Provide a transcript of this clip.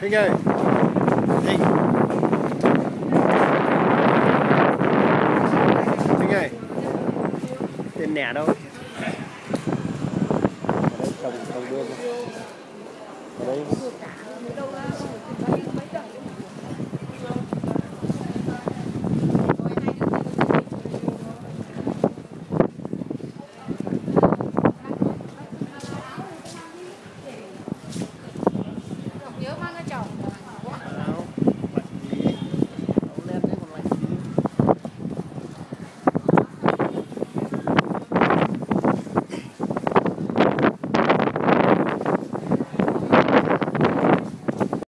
Thanh ơi, Thanh, Thanh ơi, tên nẻ đâu? Ở đây trồng bươn, ở đây